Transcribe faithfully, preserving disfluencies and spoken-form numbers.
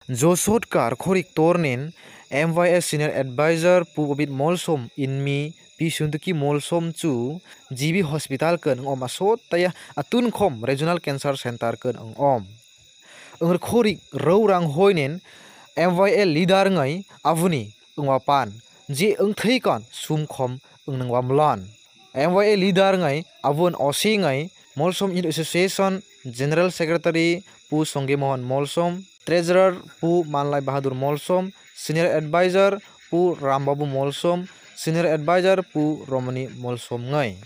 Josot kar khorik tornin M Y A Senior Advisor pu Pobit Molsom inmi pi Suntuki Molsom chu G B Hospital ken om asot taya atun khom Regional Cancer Center ken ang om. Angr khorik rang hoinin M Y A leader ngai avuni Wngva pan ji ang thei kon sum khom ang nangwa mlan. M Y A leader ngai avun osi ngai Molsom Youth Association General Secretary pu Songge Mohan Molsom, Treasurer pu Manlai Bahadur Molsom, Senior Advisor pu Rambabu Molsom, Senior Advisor pu Romani Molsom ngai.